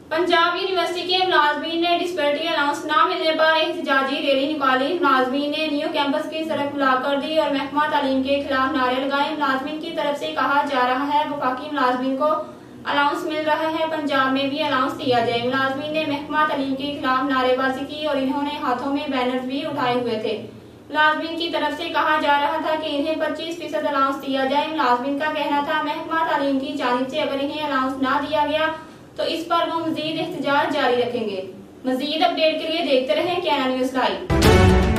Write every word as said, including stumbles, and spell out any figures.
Punjab university के मुलाजमीन ने disparity allowance न मिलने पर एहतजाजी रैली निकाली। मुलाजमीन ने न्यू कैंपस की सड़क ब्लॉक कर दी और महकमा तालीम के खिलाफ नारे लगाए। मुलाजमीन की तरफ से कहा जा रहा है वफाकी मुलाजमीन को अलाउंस मिल रहा है, पंजाब में भी अलाउंस दिया जाए। मुलाजमीन ने महकमा तालीम के खिलाफ नारेबाजी की और इन्होंने हाथों में बैनर्स भी उठाए हुए थे। मुलाजमीन की तरफ से कहा जा रहा था कि इन्हें पच्चीस फीसद अलाउंस दिया जाए। मुलाजमीन का कहना था महकमा तालीम की जानिब से अगर इन्हें अलाउंस न दिया गया तो इस पर वो मजीद एहतजाज जारी रखेंगे। मजीद अपडेट के लिए देखते रहें कैना न्यूज़ लाइव।